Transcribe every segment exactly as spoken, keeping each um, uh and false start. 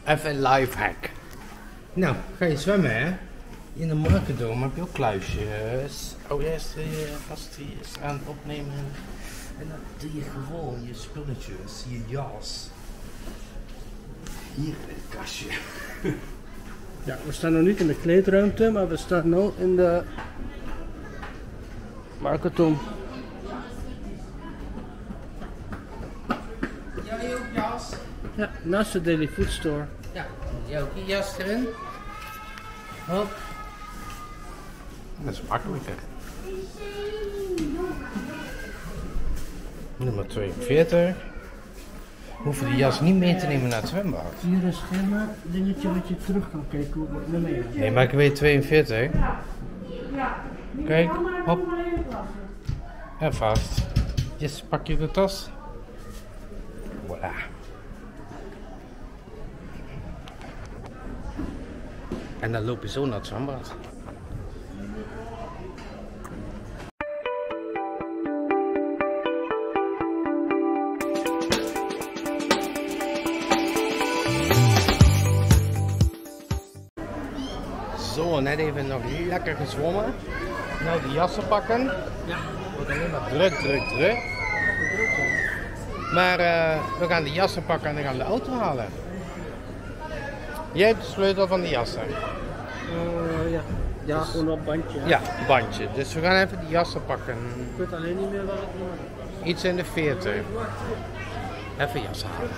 Even een lifehack. Nou, ga je zwemmen hè? In de Markendom heb je ook kluisjes. Oh, jij is de gast die is aan het opnemen. En dan doe je gewoon je spulletjes, je jas. Hier in het kastje. Ja, we staan nog niet in de kleedruimte, maar we staan nu in de Markendom. Jij ook jas? Ja, naast de Daily Food Store. Ja, jij ook je jas erin. Hop. Dat is makkelijker. Nummer tweeënveertig. We hoeven die jas niet mee te nemen naar het zwembad. Hier een scherm dingetje wat je terug kan kijken op het nummer. Nee, maar ik weet tweeënveertig. Kijk, hop. En vast. Yes, pak je de tas. Voilà. En dan loop je zo naar het zwembad. Zo, net even nog lekker gezwommen. Nou, de jassen pakken. Ja. Wordt alleen maar druk, druk, druk. Maar uh, we gaan de jassen pakken en dan gaan we de auto halen. Jij hebt de sleutel van de jassen. Uh, ja. Ja, dus, gewoon op bandje. Ja, bandje. Dus we gaan even die jassen pakken. Ik weet alleen niet meer wat het nummer is. Iets in de veertig. Even jassen halen.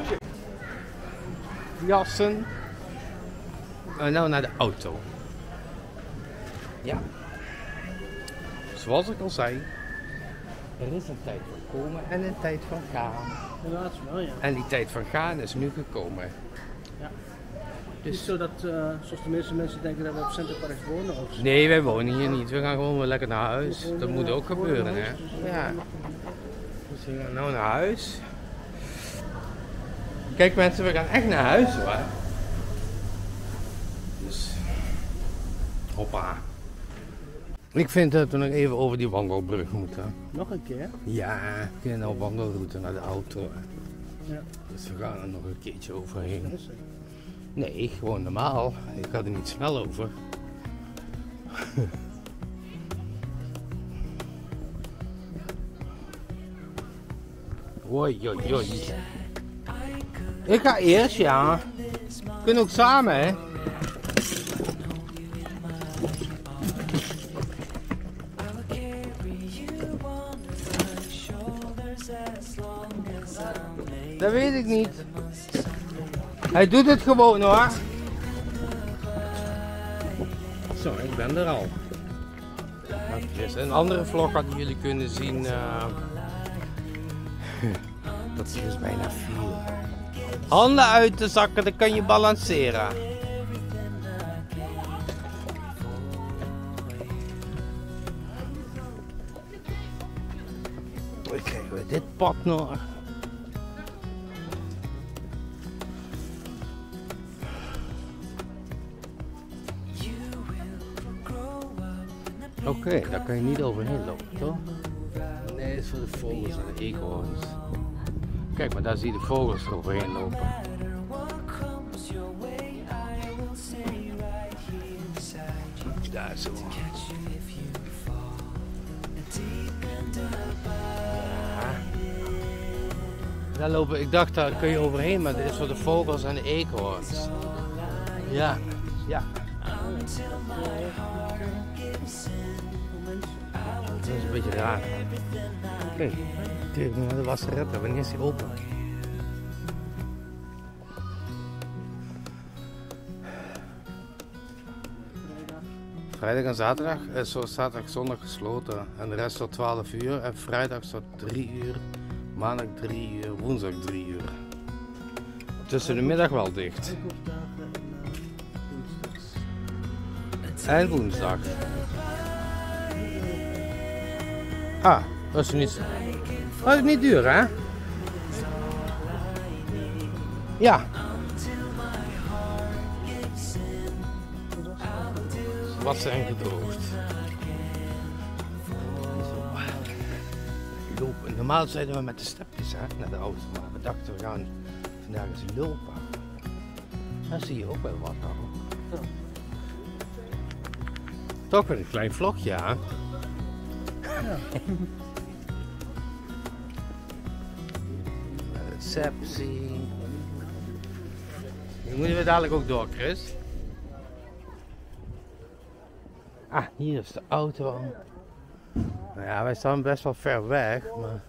Jassen. En nou naar de auto. Ja. Zoals ik al zei. Er is een tijd van komen en een tijd van gaan. Helaas wel, ja. En die tijd van gaan is nu gekomen. Ja. Dus... Niet zo dat, uh, zoals de meeste mensen denken, dat we op Centerpark wonen of zo. Nee, wij wonen hier niet. We gaan gewoon weer lekker naar huis. Gewoon, Dat uh, moet ook gebeuren, hè? huis, dus Ja. Dus we gaan nou naar huis. Kijk mensen, we gaan echt naar huis hoor. Dus... Hoppa. Ik vind dat we nog even over die wandelbrug moeten. Nog een keer? Ja, we kunnen nou wandelroute naar de auto. Ja. Dus we gaan er nog een keertje overheen. Dat is het. Nee, gewoon normaal. Ik ga er niet snel over. Oei, oei, oei. Ik ga eerst, ja. We kunnen ook samen, hè. Dat weet ik niet. Hij doet het gewoon hoor. Zo, ik ben er al. In een andere vlog hadden jullie kunnen zien uh, dat hij dus bijna viel. Handen uit de zakken, dan kan je balanceren. Dan krijgen we dit pad nog. Oké, okay, daar kan je niet overheen lopen, toch? Nee, dat is voor de vogels en de eekhoorns. Kijk, maar daar zie je de vogels er overheen lopen. Daar zo. Ja. Daar lopen, ik dacht daar kun je overheen, maar dit is voor de vogels en de eekhoorns. Ja, ja. Dat is een beetje raar. Kijk, kijk naar de wasserette, wanneer is die open? Vrijdag en zaterdag is zo zaterdag zondag gesloten en de rest tot twaalf uur en vrijdag tot drie uur, maandag drie uur, woensdag drie uur. Tussen de middag wel dicht. En woensdag. Ah, dat is niet, dat is niet duur hè? Ja. Wat zijn gedroogd. Lopen. Normaal zeiden we met de stepjes hè, naar de auto, maar we dachten we gaan vandaag eens lopen. Daar zie je ook wel wat al. Ja. Toch wel een klein vlogje, hè? Ja. Receptie. Die moeten we dadelijk ook door, Chris. Ah, hier is de auto. Nou ja, wij staan best wel ver weg, maar...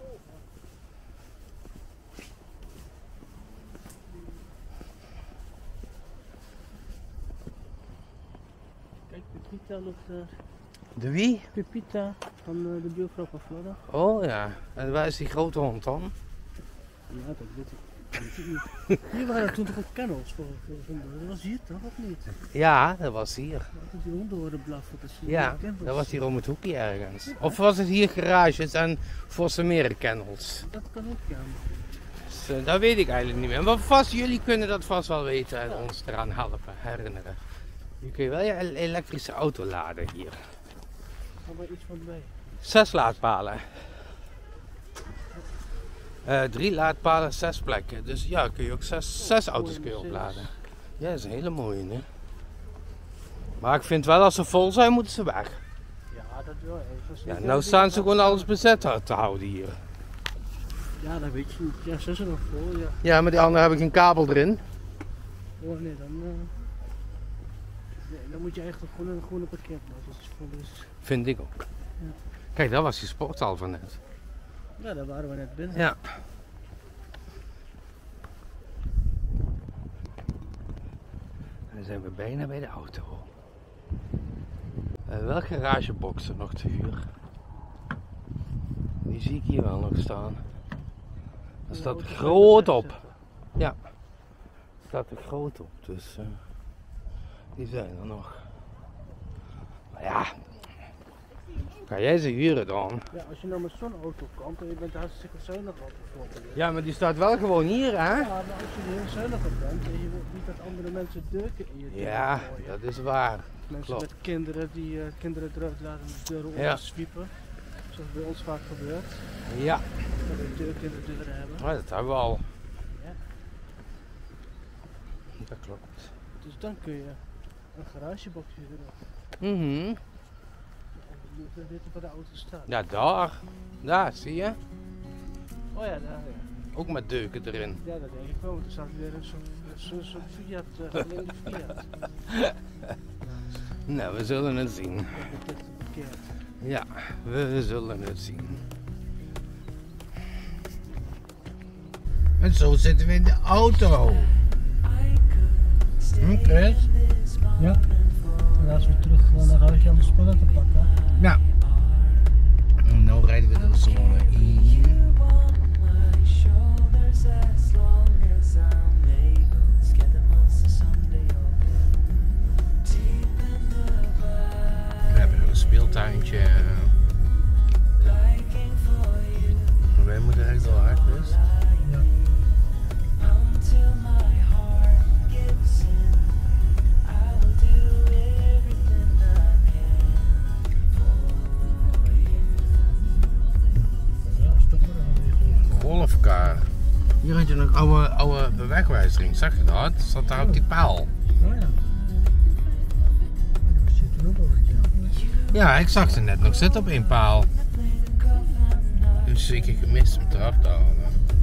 Kijk, Pepita loopt daar. De wie? Pepita van uh, de buurvrouw van Florida. Oh ja, en waar is die grote hond dan? Ja, dat weet ik. Dat weet ik niet. Hier waren toen toch ook kennels voor, voor honden. Dat was hier toch, of niet? Ja, dat was hier. Dat die honden horen blaffen. Dat is Ja, dat was hier om het hoekje ergens. Of was het hier garages en Vossenmeren kennels? Dat kan ook, ja. Dus, uh, dat weet ik eigenlijk niet meer. Maar vast, jullie kunnen dat vast wel weten en ons eraan helpen, herinneren. Nu kun je wel je elektrische auto laden hier. Er is er iets van bij. Zes laadpalen. Uh, drie laadpalen, zes plekken. Dus ja, kun je ook zes, zes auto's kun je opladen. Ja, dat is een hele mooie, hè? Maar ik vind wel, als ze vol zijn, moeten ze weg. Ja, dat wel. Ja, nou staan ze gewoon alles bezet te houden hier. Ja, dat weet je niet. Ja, ze zijn nog vol, ja. Ja, maar die andere heb ik een kabel erin. Oh nee, dan... Uh... Nee, dan moet je eigenlijk gewoon een groene parkeerplaats. Dat is vol, dus... Vind ik ook. Ja. Kijk, dat was die sporthal van net. Ja, daar waren we net binnen. Ja. Dan zijn we bijna bij de auto. Uh, welke garageboxen nog te huur? Die zie ik hier wel nog staan. Daar staat er groot op. Ja, staat er groot op. Dus uh, die zijn er nog. Maar ja, kan jij ze huren dan? Ja, als je nou met zo'n auto komt en je bent hartstikke zuinig op bijvoorbeeld. Ja, maar die staat wel gewoon hier, hè? Ja, maar als je er heel zuinig op bent en je wilt niet dat andere mensen deuken in je deur Ja, gooien. dat is waar. Mensen klopt. met kinderen die uh, kinderen eruit laten de deuren Ja. opswiepen. Zoals bij ons vaak gebeurt. Ja, Dat we deuk in de deur hebben. maar dat hebben we al. Ja. Dat klopt. Dus dan kun je een garagebox huren. Mhm. Je moet weten waar de auto staat. Ja, daar. Daar, zie je? Oh ja, daar ja. Ook met deuken erin. Ja, dat denk ik wel, want er staat weer een soort, zo'n soort Fiat, uh, geleende Fiat. Nou, we zullen het zien. Dat betekent verkeerd. Ja, we zullen het zien. En zo zitten we in de auto. Hm, Chris? Ja, en als we terug gaan naar huis om de spullen te pakken. Ja. En nu rijden we de zone in. We hebben een speeltuintje. Wij moeten echt door hard, dus. Ja. Golfkar. Hier had je een oude, oude bewegwijzering, zag je dat? Dat zat daar op die paal. Oh ja. Dat zit er ook al wat, ja. Ja, ik zag ze net nog zitten op één paal. Dus zeker gemist om eraf te halen.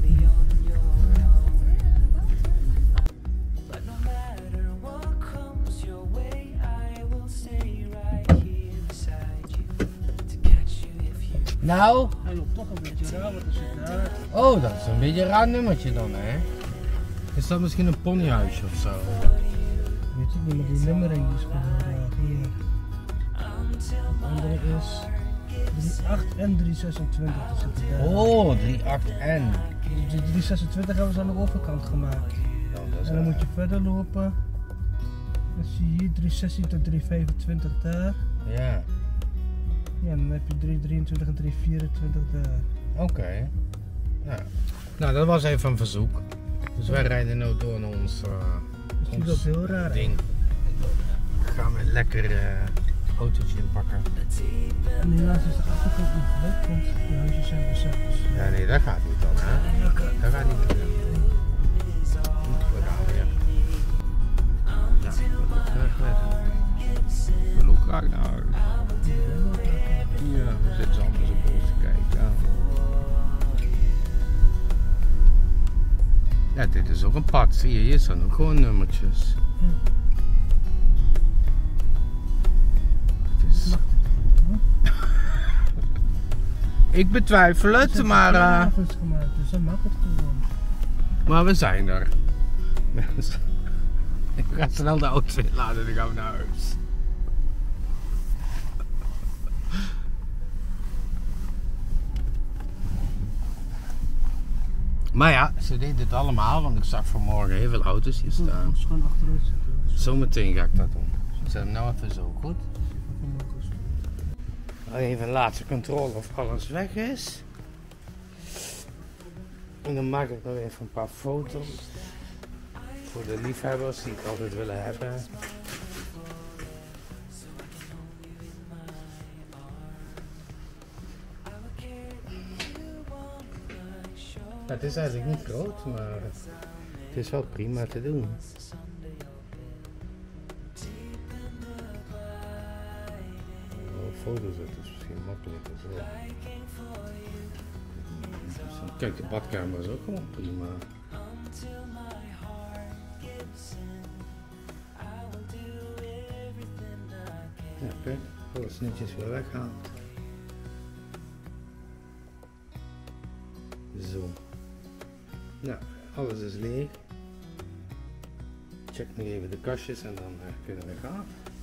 Nou? Hij loopt toch een beetje raar, want er zit daar. Oh, dat is een beetje een raar nummertje dan, hè? Is dat misschien een ponyhuisje of zo? Weet ik niet, maar die nummering is gewoon raar. Hier. De andere is drie acht en drie zesentwintig. Die zitten daar. Oh, drie acht N. Die drie zesentwintig hebben ze aan de overkant gemaakt. Oh, dat is En dan raar. moet je verder lopen. Dan zie je hier drie zestien tot drie vijfentwintig daar. Ja, Ja, en dan heb je drie drieëntwintig en drie vierentwintig daar. oké. Ja. Nou, dat was even een verzoek. Dus wij rijden nu door naar ons, uh, Dat ziet er ook ons heel raar uit. ding. Gaan we lekker uh, autootje inpakken. En helaas is de achterkant niet gelukt, want de huisjes zijn bezet. Dus Ja, nee, dat gaat niet dan, hè? Dat gaat niet lukken. We gaan weer. ga ik naar huis. Ja, we zitten allemaal zo boos te kijken. Ja, dit is ook een pad. Zie je, hier staan ook gewoon nummertjes. Ja. Het is... Ik betwijfel het, maar... Uh... gemaakt, dus dan mag het gewoon. Maar we zijn er. Ik ga snel de auto inladen en dan gaan we naar huis. Maar ja, ze deden dit allemaal, want ik zag vanmorgen heel veel auto's hier staan. Gewoon achteruit zetten. Zometeen ga ik dat doen. Zet hem nou even zo, goed? Even een laatste controle of alles weg is. En dan maak ik nog even een paar foto's. Voor de liefhebbers die het altijd willen hebben. Ja, het is eigenlijk niet groot, maar het is wel prima te doen. Foto's, dat is misschien makkelijker zo. Kijk, de badkamer is ook gewoon prima. Ja, kijk, alles netjes weer weggehaald. Zo. Nou, alles is leeg. Check nog even de kastjes en dan uh, kunnen we gaan.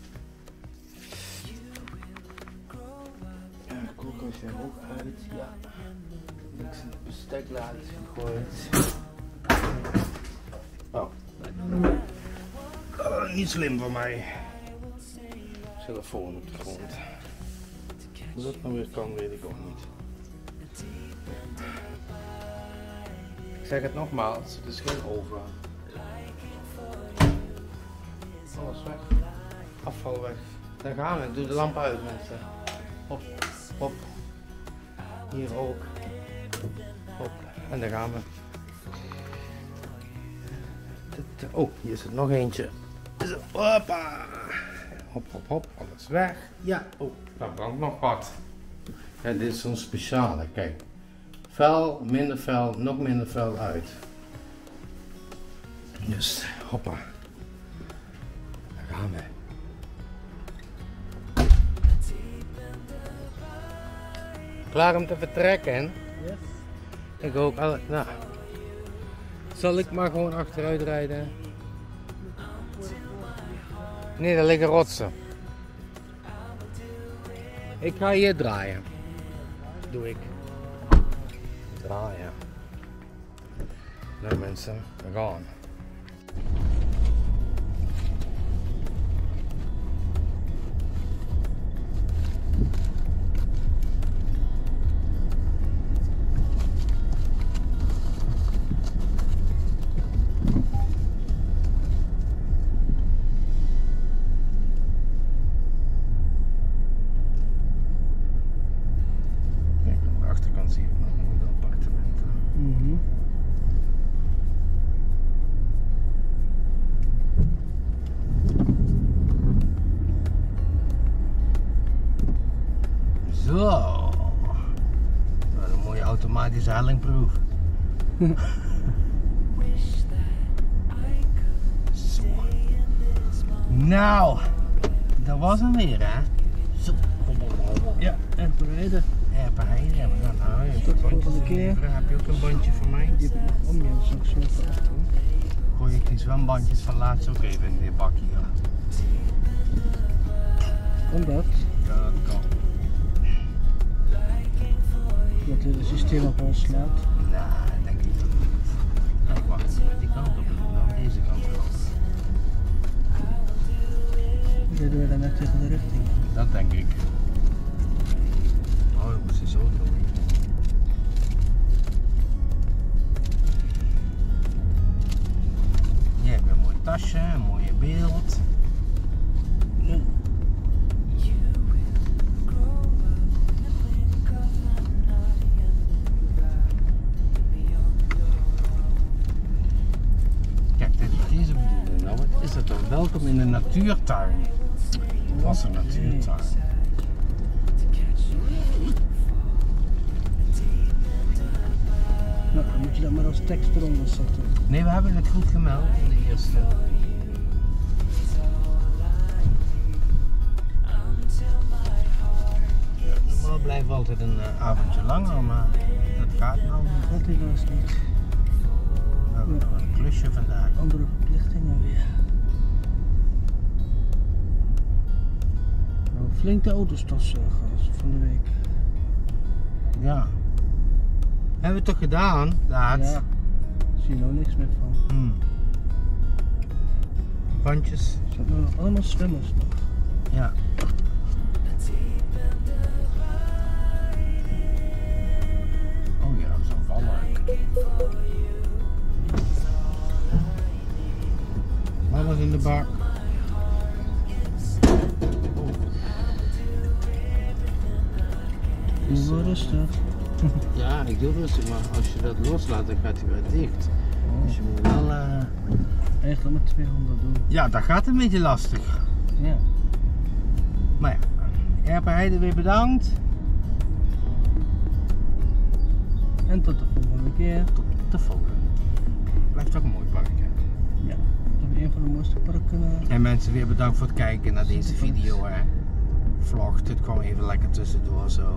Ja, de koelkast er ook uit. Ja. Niks in het besteklaad is gegooid. Oh. Oh, niet slim van mij. Telefoon op de grond. Hoe dat nou weer kan, weet ik ook niet. Ik zeg het nogmaals, het is geen oven. Alles weg. Afval weg. Daar gaan we. Doe de lamp uit, mensen. Hop, hop. Hier ook. Hop. En daar gaan we. Oh, hier zit nog eentje. Zo, hoppa. Hop, hop, hop. Alles weg. Ja. Oh, daar brandt nog wat. Ja, dit is zo'n speciale. Kijk. Vuil, minder vuil, nog minder vuil uit. Dus, hoppa. Daar gaan we. Klaar om te vertrekken? Yes. Ik ook. Alle, nou. Zal ik maar gewoon achteruit rijden? Nee, daar liggen rotsen. Ik ga hier draaien. Doe ik. Draaien. Nou mensen, we gaan. Zo, wat een mooie automatische hellingproef. Zo. Nou, dat was hem weer, hè? Zo. Ja, en bereiden. Ja, bereiden. We gaan naar huis. Tot de volgende keer. Heb je ook een bandje voor mij? Die heb ik nog om je, dus ik zo even achter. Gooi ik die zwembandjes van laatst ook even in dit bakje. Kan dat? Ja, dat kan. Dat het systeem op ons slaat. Nee, denk ik dat niet. Kijk, wacht, met die kant op, nou deze kant op. Dat doen we dan net tegen de richting. Dat denk ik. Oh, ik moest die zo doen. Je hebt een mooi tasje, een mooie beeld. Ja. Kijk, dit, deze bedoelde nou, wat is het dan? Welkom in de natuurtuin. Het was een natuurtuin. Nou, dan moet je dat maar als tekst eronder zetten. Nee, we hebben het goed gemeld in de eerste. Ja, normaal blijft altijd een uh, avondje langer, maar dat gaat nou niet. Dat helaas niet. We hebben nog een klusje vandaag. Andere verplichtingen weer. Nou, flink de auto's stofzuigen als van de week. Ja. Hebben we het toch gedaan, laat? Ja. Zie je nou niks meer van. Hmm. Bandjes. Er zijn nog allemaal zwemmers nog. Ja. Oh ja, zo vallen. Alles in de bak. Doe wel rustig. Ja, ik doe rustig, maar als je dat loslaat, dan gaat hij weer dicht. Oh. Dus je moet wel... Uh... Eigenlijk met tweehonderd doen. Ja, dat gaat een beetje lastig. Ja. Maar ja, Erpe Heide weer bedankt. En tot de volgende keer. Tot de volgende. Blijft toch een mooi park, hè? Ja, toch een van de mooiste parken. Uh... En mensen weer bedankt voor het kijken naar deze video, hè. Vlog, dit kwam even lekker tussendoor zo.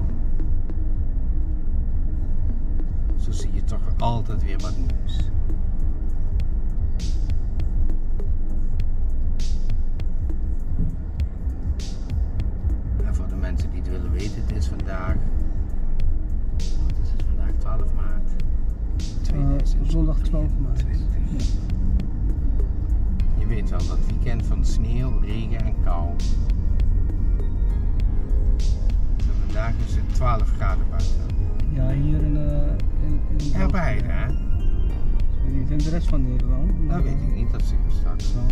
Zo zie je toch altijd weer wat nieuws. En voor de mensen die het willen weten, het is vandaag... Wat is het vandaag? twaalf maart tweeduizend. Uh, zondag twaalf maart. Ja. Je weet wel, dat weekend van sneeuw, regen en kou. En vandaag is het twaalf graden buiten. Ja, hier in, uh, in, in Erpe Heide, hè? Ik weet niet in de rest van Nederland. Maar... Dat weet ik niet, dat zie ik straks wel.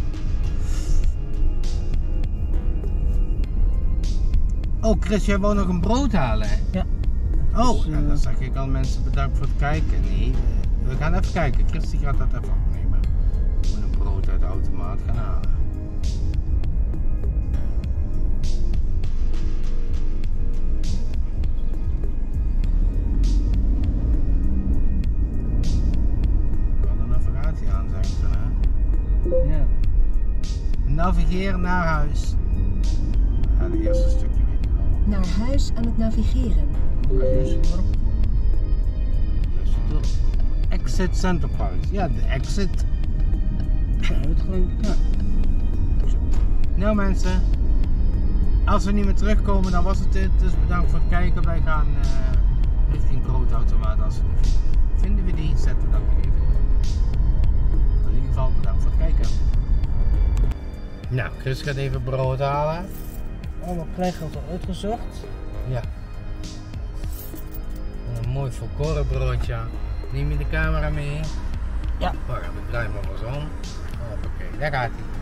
Oh Chris, jij wou nog een brood halen? Ja. Oh, Dus, uh... en dan zeg ik al mensen bedankt voor het kijken. Nee, we gaan even kijken. Chris die gaat dat even opnemen. We moeten een brood uit de automaat gaan halen. Ja. Navigeren naar huis. Ja, het eerste stukje weet ik wel. Naar huis aan het navigeren. Juist dorp. Juist dorp. Exit Center Park. Ja, de exit. De uitgang. Ja. Nou mensen, als we niet meer terugkomen, dan was het dit. Dus bedankt voor het kijken. Wij gaan uh, richting broodautomaat. Als we die vinden. Vinden we die, zetten we dat weer even. In ieder geval bedankt voor het kijken. Nou, Chris gaat even brood halen. Allemaal kleingeld al uitgezocht. Ja. En een mooi volkoren broodje. Neem je de camera mee? Ja. Wacht even, ik draai maar eens om. Hoppakee, daar gaat hij.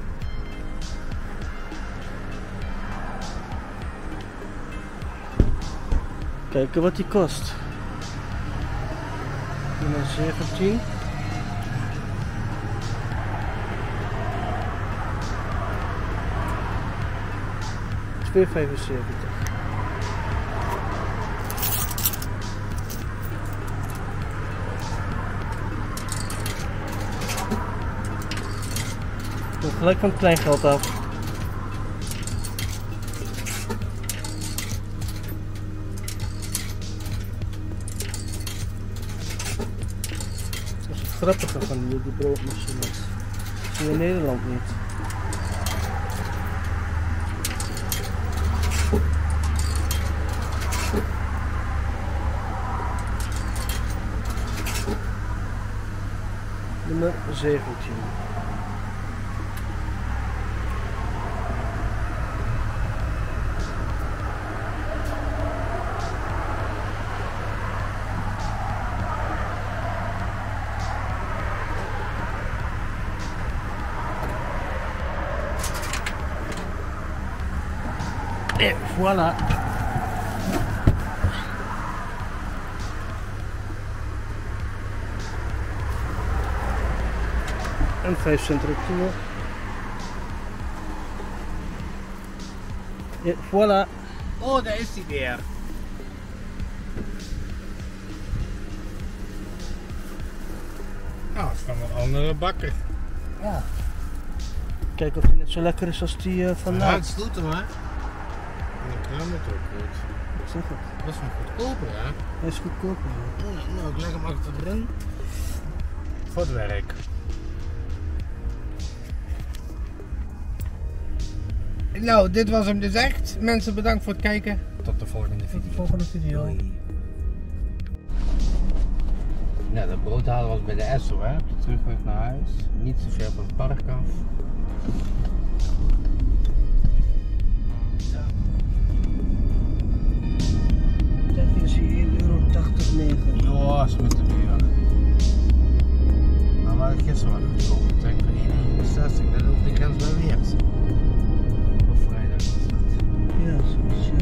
Kijken wat die kost. Nummer zeventien. twee vijfenzeventig. Komt gelijk van het kleingeld af. Dat is het grappige van die, die broodmachines. Dat zie je in Nederland niet. Nummer zeventien. Et voilà. En vijf cent retour. Ja, voilà. Oh, daar is hij weer. Nou, dat is van een andere bakker. Ja. Kijk of hij net zo lekker is als die uh, van Ja, Naad. het stoet hem, hè? En de kraam is ook goed. Ik zeg het. Dat is wel goedkoper, hè? Hij is goedkoper. Ja. Nou, nou, ik leg hem achterin. Voor het werk. Nou, dit was hem dus echt. Mensen, bedankt voor het kijken. Tot de volgende video. Tot de volgende video. Doei. Ja, de broodhalen was bij de Esso, hè? Op de terugweg naar huis. Niet zo ver van het park af. Zo. Dat is hier één euro tachtig negen. Ja, is met de buur. Nou, waar ik gisteren was gekomen, ik denk van één euro eenenzestig, dat over de grens bij Weert. Op vrijdag was dat. Ja, zoiets, ja.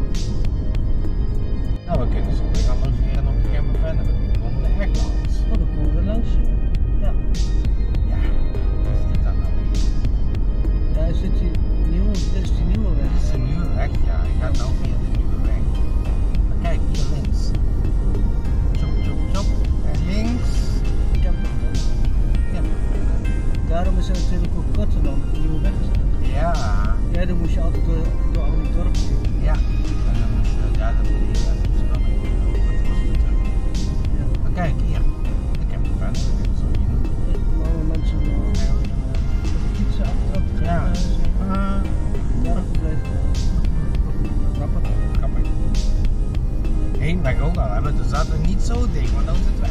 Nou, we kunnen zo weer gaan logeren op de Gemmen verder. We wonen de Hekland. Oh, dan komen we langs. Ja. Ja, wat is dit dan nou weer? Ja, is dit die nieuwe, dit is die nieuwe weg? Dit is de nieuwe weg, ja. Je gaat nou via de nieuwe weg. Maar kijk, hier links. Chop, chop, chop. En links. Camperton. Ja. Daarom is er natuurlijk ook Rotterdam, de nieuwe weg. Ja. Ja, dan moest je altijd door, door al die dorpen heen. Ja. En dan moet je, ja, dat moet je even Amsterdam in. Dat was te druk. Ja. Maar kijk, hier. Ik heb het verder. Ik heb het zo hier. Ja, alle mensen uh, de fietsen achterop gaan. Ja. Uh, Ah. daar blijft uh, trappen. Grappig. Heenweg ook al, hè? Maar toen zaten we niet zo dik, maar dan zitten we